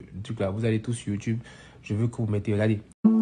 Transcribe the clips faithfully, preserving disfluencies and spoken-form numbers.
le truc là. Vous allez tous sur YouTube. Je veux que vous mettez, regardez.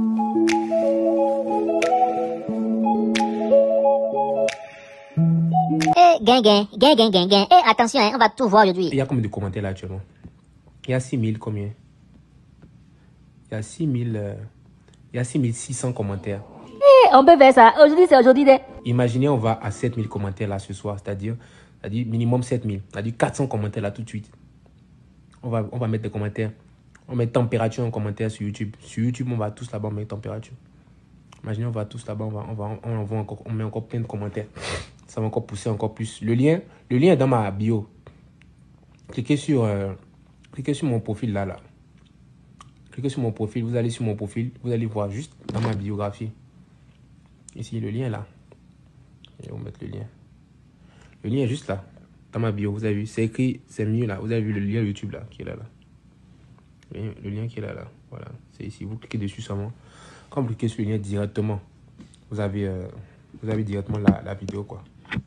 Eh, gain, gain, gain, gain, gain, gain. Eh, attention, hein, on va tout voir aujourd'hui. Il y a combien de commentaires là actuellement? Il y a six mille combien? Il y a six mille... Euh, il y a six mille six cents commentaires. Eh, on peut faire ça. Aujourd'hui, c'est aujourd'hui. Imaginez, on va à sept mille commentaires là ce soir. C'est-à-dire, c'est-à-dire minimum sept mille. C'est-à-dire quatre cents commentaires là tout de suite. On va, on va mettre des commentaires. On met température en commentaire sur YouTube. Sur YouTube, on va tous là-bas, on met température. Imaginez, on va tous là-bas, on, va, on, va, on, envoie encore, on met encore plein de commentaires. Ça va encore pousser encore plus. Le lien, le lien est dans ma bio. Cliquez sur, euh, cliquez sur mon profil là, là. Cliquez sur mon profil, vous allez sur mon profil, vous allez voir juste dans ma biographie. Ici, le lien là. Je vais vous mettre le lien. Le lien est juste là, dans ma bio. Vous avez vu, c'est écrit, c'est mieux là. Vous avez vu le lien YouTube là, qui est là, là. Le lien, le lien qui est là, là. Voilà, c'est ici. Vous cliquez dessus seulement. Quand vous cliquez sur le lien directement, vous avez, euh, vous avez directement la, la vidéo, quoi.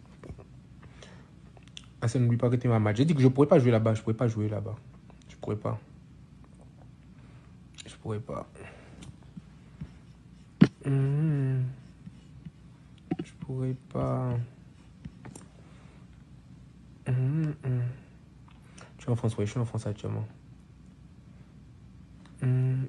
Ah, ça n'oublie pas que tu es ma match. J'ai dit que je ne pourrais pas jouer là-bas. Je ne pourrais pas jouer là-bas. Je ne pourrais pas. Je pourrais pas. Mmh. Je pourrais pas. Mmh, mmh. Je suis en France, oui. Je suis en France actuellement. Mmh.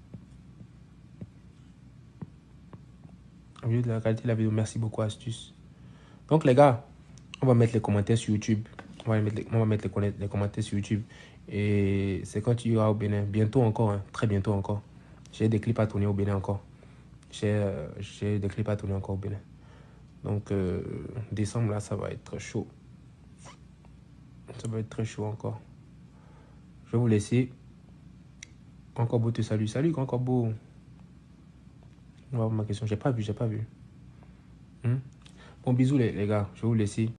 Au lieu de la qualité de la vidéo, merci beaucoup, astuce. Donc, les gars, on va mettre les commentaires sur YouTube. On va mettre les, on va mettre les, les commentaires sur YouTube. Et c'est quand tu iras au Bénin. Bientôt encore, hein, très bientôt encore. J'ai des clips à tourner au Bénin encore. J'ai euh, des clips à tourner encore au Bénin. Donc, euh, décembre, là, ça va être chaud. Ça va être très chaud encore. Je vais vous laisser. Encore beau te salue. Salut, encore beau. On va voir ma question. J'ai pas vu, j'ai pas vu. Hmm? Bon, bisous, les, les gars. Je vais vous laisser.